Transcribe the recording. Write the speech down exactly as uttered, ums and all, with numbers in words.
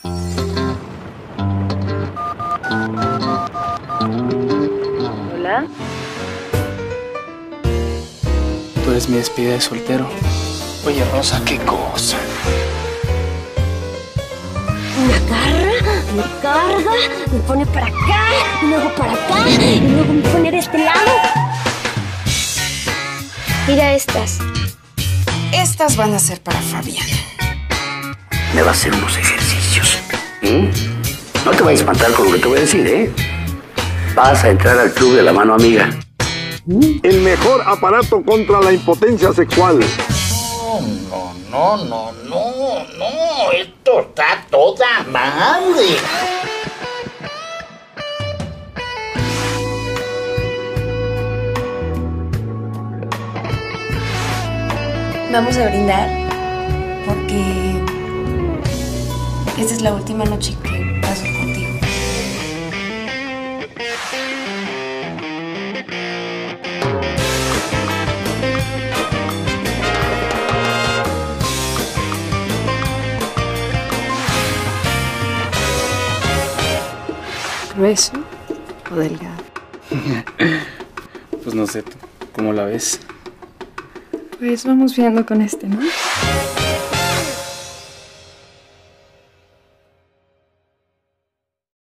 Hola. Tú eres mi despedida de soltero. Oye, Rosa, qué cosa. Me agarra, me carga, me pone para acá, y luego para acá, y luego me pone de este lado. Mira estas. Estas van a ser para Fabián. Me va a hacer unos ejercicios. ¿Mm? No te vayas a espantar con lo que te voy a decir, ¿eh? Vas a entrar al club de la mano amiga. El mejor aparato contra la impotencia sexual. No, no, no, no, no, esto está toda madre. Vamos a brindar porque esta es la última noche que paso contigo. ¿Grueso o delgado? Pues no sé, tú, ¿cómo la ves? Pues vamos viendo con este, ¿no?